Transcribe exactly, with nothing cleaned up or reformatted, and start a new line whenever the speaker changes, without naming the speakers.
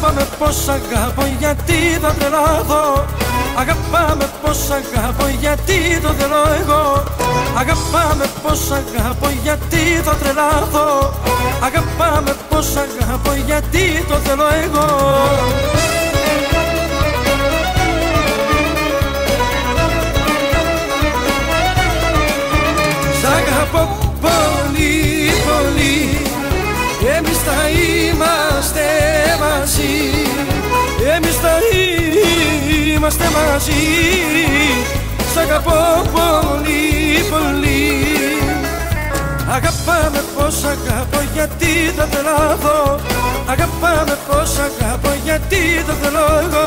Αγαπάμε πως αγαπώ γιατί θα τρελαθώ. Αγαπάμε πως αγαπώ γιατί το θέλω εγώ. Αγαπάμε πως αγαπώ γιατί θα τρελαθώ. Αγαπάμε πως αγαπώ γιατί το θέλω εγώ. Σ' αγαπώ πολύ πολύ, εμείς θα είμαστε μαζί. Εμείς θα είμαστε μαζί. Σ' αγαπώ πολύ πολύ. Αγαπάμε πως αγαπώ γιατί θα τρελαθώ. Αγαπάμε πως αγαπώ γιατί το θέλω εγώ.